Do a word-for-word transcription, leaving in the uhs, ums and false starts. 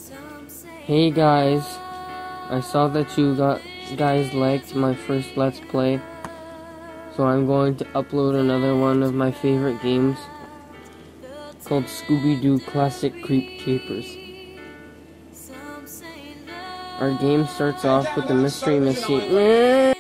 Hey guys, I saw that you got guys liked my first Let's Play, so I'm going to upload another one of my favorite games called Scooby Doo Classic Creep Capers. Our game starts off with the mystery machine.